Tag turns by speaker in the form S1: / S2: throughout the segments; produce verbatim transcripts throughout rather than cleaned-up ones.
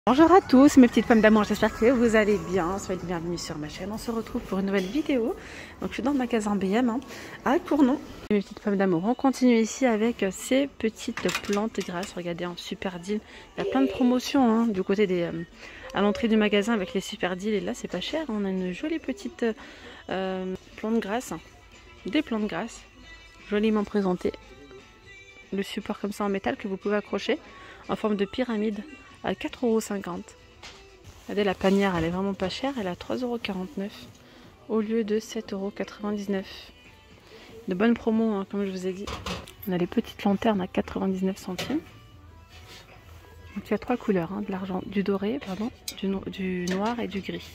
S1: Bonjour à tous mes petites femmes d'amour, j'espère que vous allez bien, soyez les bienvenus sur ma chaîne. On se retrouve pour une nouvelle vidéo. Donc je suis dans le magasin B M hein, à Cournon. Mes petites femmes d'amour, on continue ici avec ces petites plantes grasses. Regardez en super deal, il y a plein de promotions hein, du côté des euh, à l'entrée du magasin avec les super deals. Et là c'est pas cher, on a une jolie petite euh, plante grasse, des plantes grasses joliment présentées. Le support comme ça en métal que vous pouvez accrocher en forme de pyramide à quatre euros cinquante. Regardez, la panière, elle est vraiment pas chère, elle est à trois euros quarante-neuf au lieu de sept euros quatre-vingt-dix-neuf. De bonnes promos, hein, comme je vous ai dit. On a les petites lanternes à quatre-vingt-dix-neuf centimes. Donc il y a trois couleurs, hein, de l'argent, du doré, pardon, du, no du noir et du gris.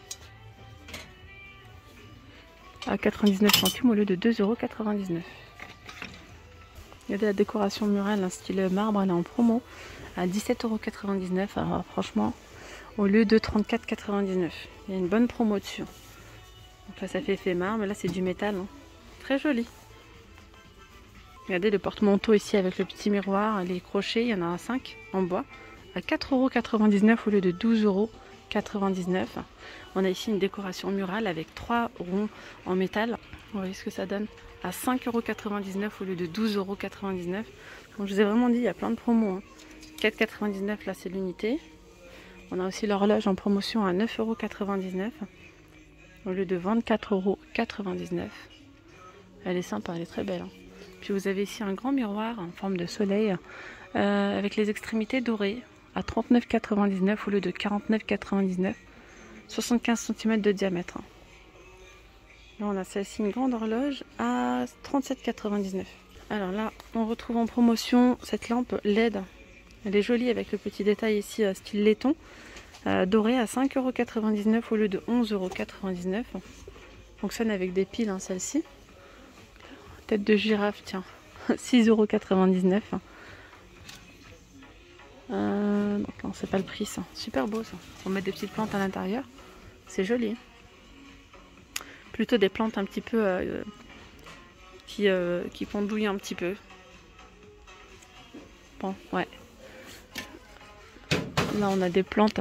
S1: À quatre-vingt-dix-neuf centimes au lieu de deux euros quatre-vingt-dix-neuf. Regardez la décoration murale, un style marbre, elle est en promo à dix-sept euros quatre-vingt-dix-neuf. Alors franchement, au lieu de trente-quatre euros quatre-vingt-dix-neuf. Il y a une bonne promo dessus. Donc là, ça fait effet marbre, mais là, c'est du métal. Hein. Très joli. Regardez le porte-manteau ici avec le petit miroir, les crochets, il y en a cinq en bois, à quatre euros quatre-vingt-dix-neuf au lieu de douze euros quatre-vingt-dix-neuf. On a ici une décoration murale avec trois ronds en métal. Vous voyez ce que ça donne à cinq euros quatre-vingt-dix-neuf au lieu de douze euros quatre-vingt-dix-neuf. Comme je vous ai vraiment dit, il y a plein de promos. Hein. quatre euros quatre-vingt-dix-neuf, là c'est l'unité. On a aussi l'horloge en promotion à neuf euros quatre-vingt-dix-neuf au lieu de vingt-quatre euros quatre-vingt-dix-neuf. Elle est sympa, elle est très belle. Hein. Puis vous avez ici un grand miroir en forme de soleil euh, avec les extrémités dorées à trente-neuf euros quatre-vingt-dix-neuf au lieu de quarante-neuf euros quatre-vingt-dix-neuf. soixante-quinze centimètres de diamètre. Là on a celle-ci, une grande horloge à trente-sept euros quatre-vingt-dix-neuf. Alors là on retrouve en promotion cette lampe L E D. Elle est jolie avec le petit détail ici style laiton, euh, doré à cinq euros quatre-vingt-dix-neuf au lieu de onze euros quatre-vingt-dix-neuf. Fonctionne avec des piles hein, celle-ci. Tête de girafe, tiens, six euros quatre-vingt-dix-neuf. Euh, donc non, c'est pas le prix ça. Super beau ça. On met des petites plantes à l'intérieur. C'est joli. Plutôt des plantes un petit peu euh, qui, euh, qui pendouillent un petit peu. Bon, ouais. Là on a des plantes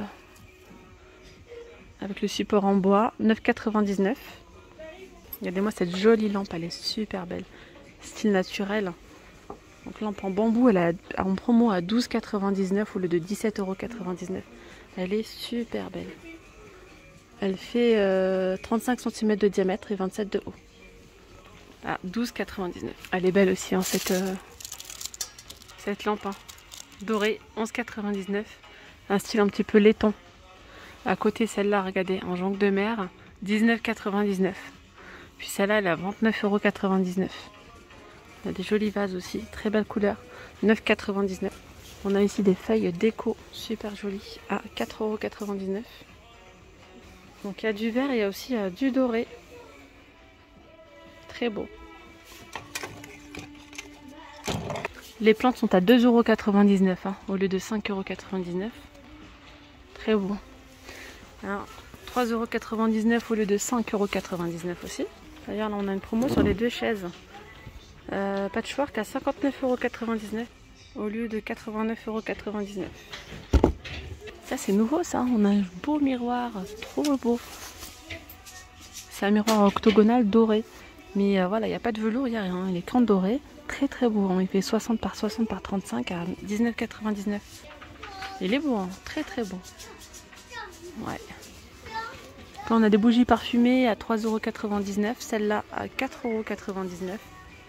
S1: avec le support en bois, neuf euros quatre-vingt-dix-neuf. Regardez-moi cette jolie lampe, elle est super belle. Style naturel. Donc lampe en bambou, elle est en promo à douze euros quatre-vingt-dix-neuf au lieu de dix-sept euros quatre-vingt-dix-neuf. Elle est super belle. Elle fait euh, trente-cinq centimètres de diamètre et vingt-sept de haut. À douze euros quatre-vingt-dix-neuf. Elle est belle aussi, hein, cette, euh, cette lampe. Hein. Dorée, onze euros quatre-vingt-dix-neuf. Un style un petit peu laiton. À côté, celle-là, regardez, en jonque de mer, dix-neuf euros quatre-vingt-dix-neuf. Puis celle-là, elle est à vingt-neuf euros quatre-vingt-dix-neuf. Il y a des jolis vases aussi, très belle couleur, neuf euros quatre-vingt-dix-neuf. On a ici des feuilles déco, super jolies, à quatre euros quatre-vingt-dix-neuf. Donc il y a du vert et il y a aussi euh, du doré. Très beau. Les plantes sont à deux euros quatre-vingt-dix-neuf hein, au lieu de cinq euros quatre-vingt-dix-neuf. Très beau. Alors, trois euros quatre-vingt-dix-neuf au lieu de cinq euros quatre-vingt-dix-neuf aussi. D'ailleurs, là, on a une promo sur les deux chaises. Euh, patchwork à cinquante-neuf euros quatre-vingt-dix-neuf au lieu de quatre-vingt-neuf euros quatre-vingt-dix-neuf. Ça, c'est nouveau, ça. On a un beau miroir, trop beau. C'est un miroir octogonal doré. Mais euh, voilà, il n'y a pas de velours, il n'y a rien. Il est qu'en doré. Très, très beau. Hein. Il fait soixante par soixante par trente-cinq à dix-neuf euros quatre-vingt-dix-neuf. Il est beau, hein. Très, très beau. Ouais. Là, on a des bougies parfumées à trois euros quatre-vingt-dix-neuf, celle-là à quatre euros quatre-vingt-dix-neuf.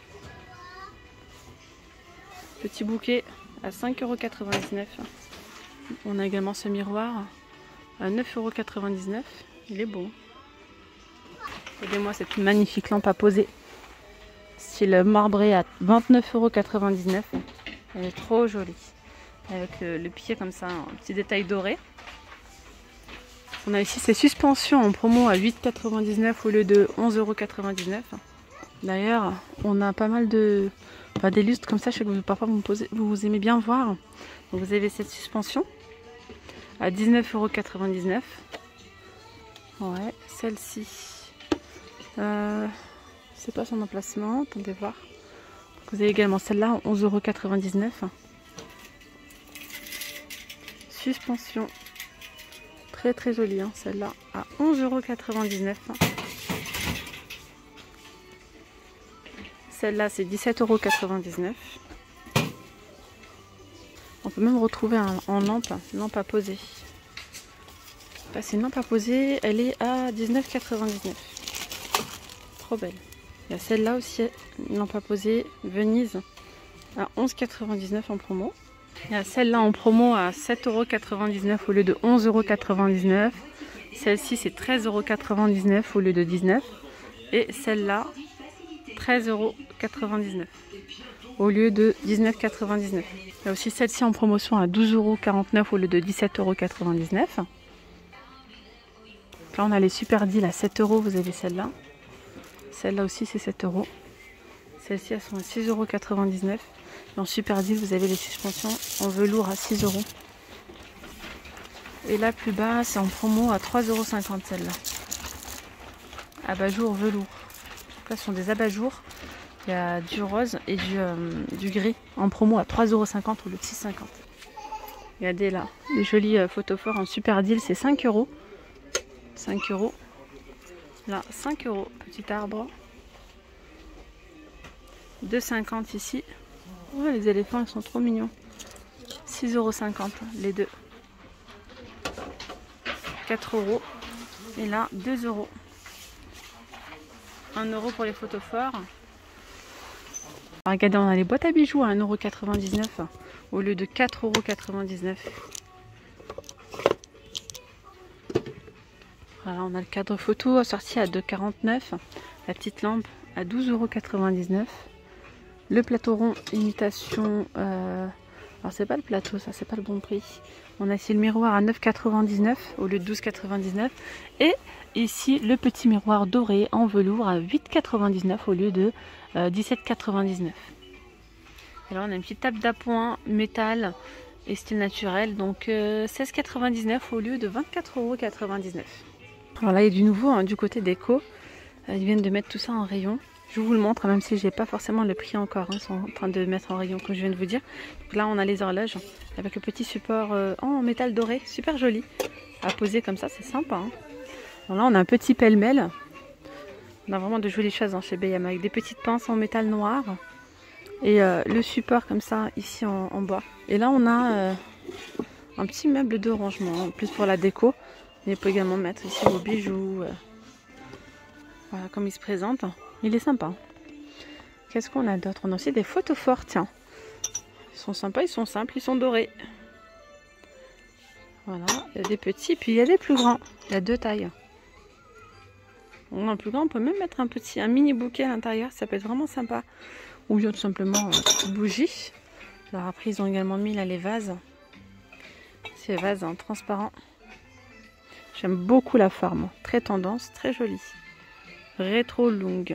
S1: Petit bouquet à cinq euros quatre-vingt-dix-neuf. On a également ce miroir à neuf euros quatre-vingt-dix-neuf. Il est beau. Regardez-moi cette magnifique lampe à poser. Style marbré à vingt-neuf euros quatre-vingt-dix-neuf. Elle est trop jolie. Avec le, le pied comme ça, un petit détail doré. On a ici ces suspensions en promo à huit euros quatre-vingt-dix-neuf au lieu de onze euros quatre-vingt-dix-neuf. D'ailleurs, on a pas mal de... Enfin, des lustres comme ça, je sais que vous, parfois vous, me posez, vous, vous aimez bien voir. Donc vous avez cette suspension à dix-neuf euros quatre-vingt-dix-neuf. Ouais, celle-ci. Euh, c'est pas son emplacement, attendez voir. Vous avez également celle-là à onze euros quatre-vingt-dix-neuf. suspension. Très très jolie, hein, celle-là, à onze euros quatre-vingt-dix-neuf. Celle-là, c'est dix-sept euros quatre-vingt-dix-neuf. On peut même retrouver un, en lampe, une lampe à poser. Là, c'est une lampe à poser, elle est à dix-neuf euros quatre-vingt-dix-neuf. Trop belle. Il y a celle-là aussi, une lampe à poser, Venise, à onze euros quatre-vingt-dix-neuf en promo. Il y a celle-là en promo à sept euros quatre-vingt-dix-neuf au lieu de onze euros quatre-vingt-dix-neuf. Celle-ci, c'est treize euros quatre-vingt-dix-neuf au lieu de dix-neuf. Et celle-là, treize euros quatre-vingt-dix-neuf au lieu de dix-neuf euros quatre-vingt-dix-neuf. Il y a aussi celle-ci en promotion à douze euros quarante-neuf au lieu de dix-sept euros quatre-vingt-dix-neuf. Là, on a les super deals à sept euros, vous avez celle-là. Celle-là aussi, c'est sept euros. Celles-ci, elles sont à six euros quatre-vingt-dix-neuf. Et en super deal, vous avez les suspensions en velours à six euros. Et là, plus bas, c'est en promo à trois euros cinquante, celle-là. Abat-jour velours. Donc là, ce sont des abat-jours. Il y a du rose et du, euh, du gris en promo à trois euros cinquante au lieu de six euros cinquante. Regardez là, le joli euh, photophore en super deal, c'est cinq euros. cinq euros. Là, cinq euros. Petit arbre. deux euros cinquante ici. Oh, les éléphants, ils sont trop mignons. six euros cinquante les deux. quatre euros. Et là, deux euros. un euro pour les photophores. Alors, regardez, on a les boîtes à bijoux à un euro quatre-vingt-dix-neuf au lieu de quatre euros quatre-vingt-dix-neuf. Voilà, on a le cadre photo sorti à deux euros quarante-neuf. La petite lampe à douze euros quatre-vingt-dix-neuf. Le plateau rond imitation. Euh... Alors, c'est pas le plateau, ça, c'est pas le bon prix. On a ici le miroir à neuf euros quatre-vingt-dix-neuf au lieu de douze euros quatre-vingt-dix-neuf. Et ici, le petit miroir doré en velours à huit euros quatre-vingt-dix-neuf au lieu de euh, dix-sept euros quatre-vingt-dix-neuf. Et là, on a une petite table d'appoint métal et style naturel, donc euh, seize euros quatre-vingt-dix-neuf au lieu de vingt-quatre euros quatre-vingt-dix-neuf. Alors là, il y a du nouveau hein, du côté déco. Euh, ils viennent de mettre tout ça en rayon. Je vous le montre, même si j'ai pas forcément le prix encore. Hein, ils sont en train de mettre en rayon, comme je viens de vous dire. Donc là, on a les horloges avec le petit support euh, en métal doré, super joli. À poser comme ça, c'est sympa. Hein. Alors là, on a un petit pêle-mêle. On a vraiment de jolies choses hein, chez B M avec des petites pinces en métal noir. Et euh, le support comme ça, ici en, en bois. Et là, on a euh, un petit meuble de rangement, en plus pour la déco. Mais on peut également mettre ici vos bijoux. Euh, voilà, comme il se présente. Il est sympa. Qu'est-ce qu'on a d'autre? On a aussi des photophores, tiens. Ils sont sympas, ils sont simples, ils sont dorés. Voilà, il y a des petits, puis il y a des plus grands. Il y a deux tailles. Dans le plus grand, on peut même mettre un petit, un mini bouquet à l'intérieur, ça peut être vraiment sympa. Ou bien tout simplement une bougie. Alors après, ils ont également mis là les vases. Ces vases en transparent. J'aime beaucoup la forme, très tendance, très jolie. Rétro longue.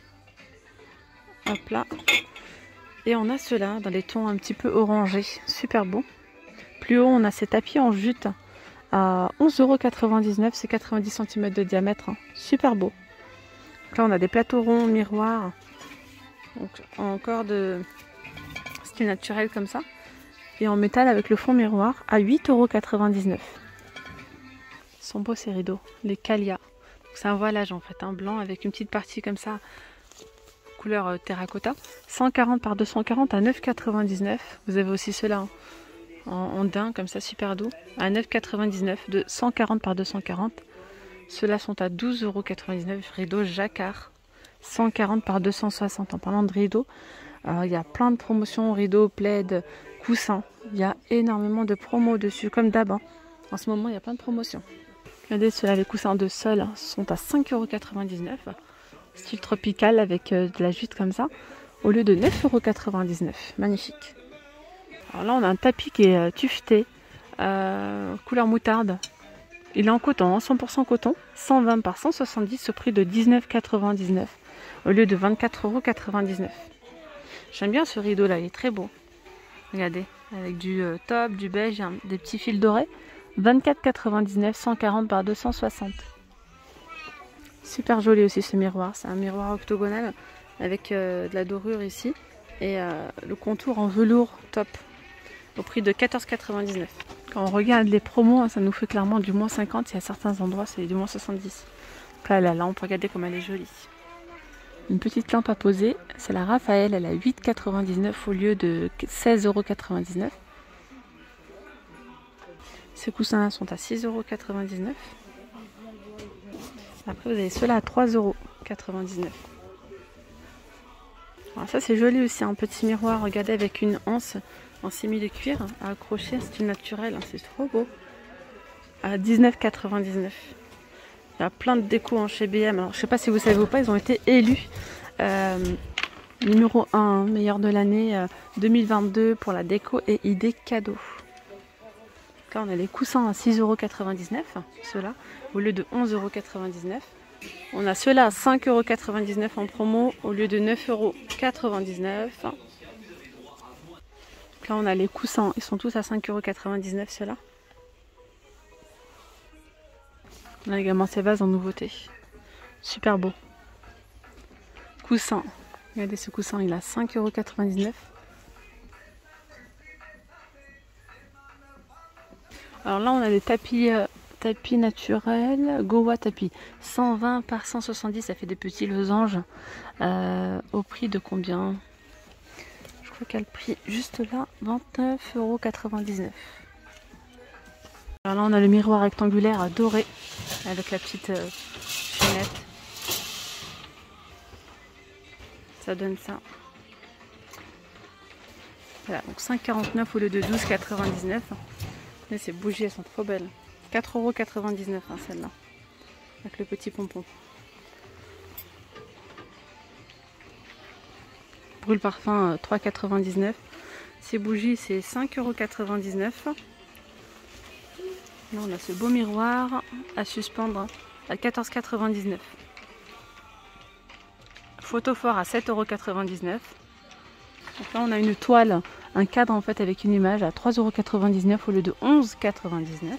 S1: Hop là. Et on a ceux-là dans les tons un petit peu orangés, super beau. Plus haut, on a ces tapis en jute à onze euros quatre-vingt-dix-neuf, c'est quatre-vingt-dix centimètres de diamètre, hein. Super beau. Donc là, on a des plateaux ronds, miroirs, donc encore de style naturel comme ça, et en métal avec le fond miroir à huit euros quatre-vingt-dix-neuf. Ils sont beaux ces rideaux, les Calia. C'est un voilage en fait, un blanc avec une petite partie comme ça, couleur euh, terracotta. cent quarante par deux cent quarante à neuf euros quatre-vingt-dix-neuf. Vous avez aussi ceux-là hein, en, en daim comme ça, super doux, à neuf euros quatre-vingt-dix-neuf de cent quarante par deux cent quarante. Ceux-là sont à douze euros quatre-vingt-dix-neuf. Rideau jacquard, cent quarante par deux cent soixante. En parlant de rideaux, euh, il y a plein de promotions, rideaux, plaids, coussins. Il y a énormément de promos dessus, comme d'hab. Hein. En ce moment, il y a plein de promotions. Regardez, ceux-là, les coussins de sol hein, sont à cinq euros quatre-vingt-dix-neuf. Style tropical avec euh, de la jute comme ça, au lieu de neuf euros quatre-vingt-dix-neuf. Magnifique. Alors là, on a un tapis qui est euh, tuffeté, euh, couleur moutarde. Il est en coton, hein, cent pour cent coton, cent vingt par cent soixante-dix au prix de dix-neuf euros quatre-vingt-dix-neuf, au lieu de vingt-quatre euros quatre-vingt-dix-neuf. J'aime bien ce rideau-là, il est très beau. Regardez, avec du euh, top, du beige, hein, des petits fils dorés. vingt-quatre euros quatre-vingt-dix-neuf, cent quarante par deux cent soixante. Super joli aussi ce miroir. C'est un miroir octogonal avec euh, de la dorure ici. Et euh, le contour en velours top. Au prix de quatorze euros quatre-vingt-dix-neuf. Quand on regarde les promos, ça nous fait clairement du moins cinquante. Et à certains endroits, c'est du moins soixante-dix. Donc là, la lampe, regardez comme elle est jolie. Une petite lampe à poser. C'est la Raphaël. Elle a huit euros quatre-vingt-dix-neuf au lieu de seize euros quatre-vingt-dix-neuf. Ces coussins-là sont à six euros quatre-vingt-dix-neuf. Après, vous avez ceux-là à trois euros quatre-vingt-dix-neuf. Alors ça, c'est joli aussi. Un petit miroir, regardez, avec une anse en simili de cuir à accrocher, c'est du naturel, hein, c'est trop beau. À dix-neuf euros quatre-vingt-dix-neuf. Il y a plein de déco en chez B M. Alors, je ne sais pas si vous savez ou pas, ils ont été élus euh, numéro un, meilleur de l'année euh, deux mille vingt-deux pour la déco et idées cadeaux. Là, on a les coussins à six euros quatre-vingt-dix-neuf, ceux-là, au lieu de onze euros quatre-vingt-dix-neuf. On a ceux-là à cinq euros quatre-vingt-dix-neuf en promo, au lieu de neuf euros quatre-vingt-dix-neuf. Là, on a les coussins, ils sont tous à cinq euros quatre-vingt-dix-neuf, ceux-là. On a également ces vases en nouveauté. Super beau. Coussin. Regardez ce coussin, il a cinq euros quatre-vingt-dix-neuf. Alors là, on a des tapis, euh, tapis naturels. Gowa tapis. cent vingt par cent soixante-dix, ça fait des petits losanges. Euh, au prix de combien? Je crois qu'elle a le prix juste là, vingt-neuf euros quatre-vingt-dix-neuf. Alors là, on a le miroir rectangulaire doré avec la petite euh, chaînette. Ça donne ça. Voilà, donc cinq euros quarante-neuf au lieu de douze euros quatre-vingt-dix-neuf. Mais ces bougies, elles sont trop belles. quatre euros quatre-vingt-dix-neuf, hein, celle-là. Avec le petit pompon. Brûle parfum, trois euros quatre-vingt-dix-neuf. Ces bougies, c'est cinq euros quatre-vingt-dix-neuf. Là, on a ce beau miroir à suspendre à quatorze euros quatre-vingt-dix-neuf. Photophore à sept euros quatre-vingt-dix-neuf. Donc là, on a une toile, un cadre en fait avec une image à trois euros quatre-vingt-dix-neuf au lieu de onze euros quatre-vingt-dix-neuf.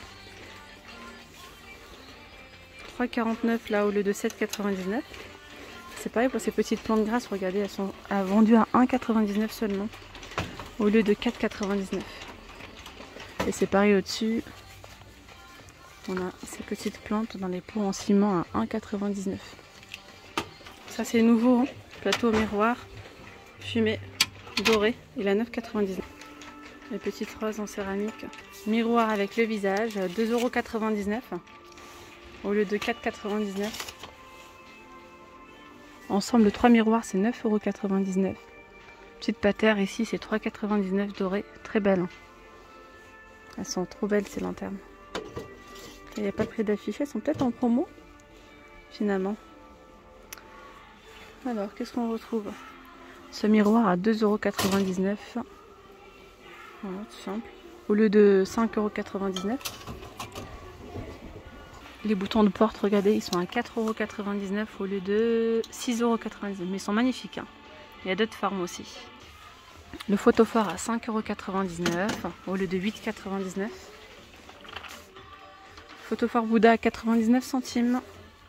S1: trois euros quarante-neuf là au lieu de sept euros quatre-vingt-dix-neuf. C'est pareil pour ces petites plantes grasses, regardez, elles sont vendues à un euro quatre-vingt-dix-neuf seulement au lieu de quatre euros quatre-vingt-dix-neuf. Et c'est pareil au-dessus. On a ces petites plantes dans les pots en ciment à un euro quatre-vingt-dix-neuf. Ça c'est nouveau, hein. Plateau au miroir, fumé, doré, il est à neuf euros quatre-vingt-dix-neuf. Les petites roses en céramique. Miroir avec le visage, deux euros quatre-vingt-dix-neuf au lieu de quatre euros quatre-vingt-dix-neuf. Ensemble, trois miroirs, c'est neuf euros quatre-vingt-dix-neuf. Petite patère ici, c'est trois euros quatre-vingt-dix-neuf doré. Très belle. Hein. Elles sont trop belles ces lanternes. Il n'y a pas de prix d'affiché, elles sont peut-être en promo finalement. Alors, qu'est-ce qu'on retrouve? Ce miroir à deux euros quatre-vingt-dix-neuf. Voilà, tout simple. Au lieu de cinq euros quatre-vingt-dix-neuf. Les boutons de porte, regardez, ils sont à quatre euros quatre-vingt-dix-neuf au lieu de six euros quatre-vingt-dix-neuf. Mais ils sont magnifiques. Hein. Il y a d'autres formes aussi. Le photophore à cinq euros quatre-vingt-dix-neuf au lieu de huit euros quatre-vingt-dix-neuf. Photophore Bouddha à quatre-vingt-dix-neuf centimes.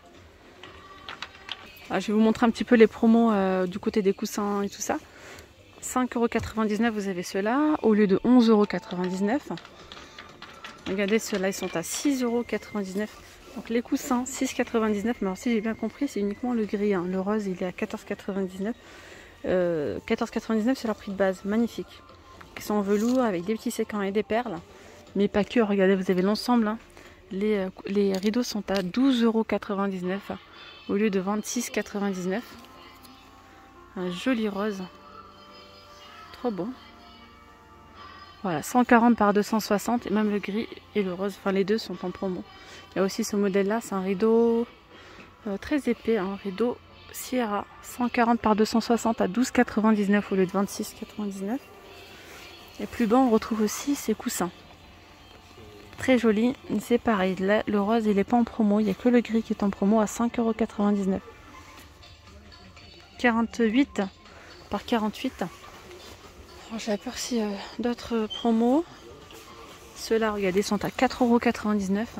S1: Ah, je vais vous montrer un petit peu les promos euh, du côté des coussins et tout ça. cinq euros quatre-vingt-dix-neuf, vous avez ceux-là, au lieu de onze euros quatre-vingt-dix-neuf. Regardez, ceux-là, ils sont à six euros quatre-vingt-dix-neuf. Donc les coussins, six euros quatre-vingt-dix-neuf. Mais alors si j'ai bien compris, c'est uniquement le gris. Hein. Le rose, il est à quatorze euros quatre-vingt-dix-neuf. Euh, quatorze euros quatre-vingt-dix-neuf, c'est leur prix de base. Magnifique. Ils sont en velours avec des petits séquins et des perles. Mais pas que, regardez, vous avez l'ensemble. Hein. Les, euh, les rideaux sont à douze euros quatre-vingt-dix-neuf au lieu de vingt-six euros quatre-vingt-dix-neuf. Un joli rose. Trop bon. Voilà, cent quarante par deux cent soixante. Et même le gris et le rose, enfin les deux sont en promo. Il y a aussi ce modèle-là, c'est un rideau euh, très épais. Un rideau Sierra. cent quarante par deux cent soixante à douze euros quatre-vingt-dix-neuf au lieu de vingt-six euros quatre-vingt-dix-neuf. Et plus bas, on retrouve aussi ces coussins. Très joli, c'est pareil, là le rose il n'est pas en promo, il n'y a que le gris qui est en promo à cinq euros quatre-vingt-dix-neuf. quarante-huit par quarante-huit. J'ai aperçu euh, d'autres promos. Ceux-là, regardez, sont à quatre euros quatre-vingt-dix-neuf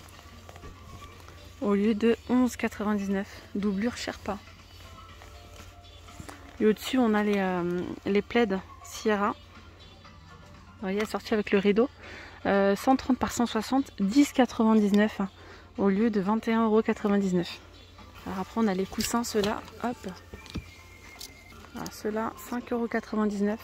S1: au lieu de onze euros quatre-vingt-dix-neuf. Doublure Sherpa. Et au-dessus, on a les, euh, les plaids Sierra. Vous voyez, assortis avec le rideau. euh, cent trente par cent soixante, dix euros quatre-vingt-dix-neuf hein, au lieu de vingt et un euros quatre-vingt-dix-neuf. Alors après on a les coussins, ceux-là, hop. Alors ceux-là, cinq euros quatre-vingt-dix-neuf.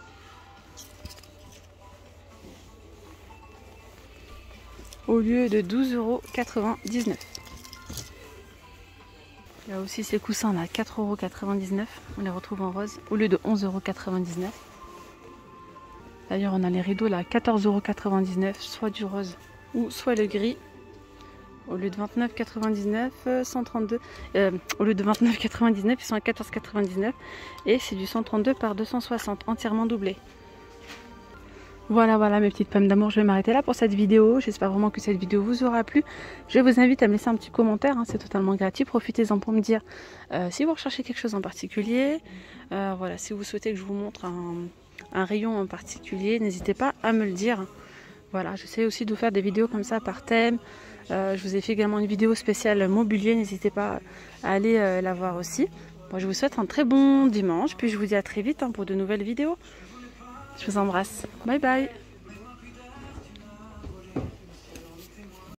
S1: Au lieu de douze euros quatre-vingt-dix-neuf. Il y a aussi ces coussins là, quatre euros quatre-vingt-dix-neuf. On les retrouve en rose au lieu de onze euros quatre-vingt-dix-neuf. D'ailleurs on a les rideaux là, quatorze euros quatre-vingt-dix-neuf, soit du rose ou soit le gris. Au lieu de vingt-neuf euros quatre-vingt-dix-neuf, cent trente-deux, euh, au lieu de vingt-neuf euros quatre-vingt-dix-neuf, ils sont à quatorze euros quatre-vingt-dix-neuf et c'est du cent trente-deux par deux cent soixante, entièrement doublé. Voilà, voilà mes petites pommes d'amour, je vais m'arrêter là pour cette vidéo. J'espère vraiment que cette vidéo vous aura plu. Je vous invite à me laisser un petit commentaire, hein, c'est totalement gratuit. Profitez-en pour me dire euh, si vous recherchez quelque chose en particulier. Euh, voilà, si vous souhaitez que je vous montre un, un rayon en particulier, n'hésitez pas à me le dire. Voilà, j'essaie aussi de vous faire des vidéos comme ça par thème. Euh, je vous ai fait également une vidéo spéciale mobilier, n'hésitez pas à aller euh, la voir aussi. Moi, je vous souhaite un très bon dimanche, puis je vous dis à très vite hein, pour de nouvelles vidéos. Je vous embrasse. Bye bye.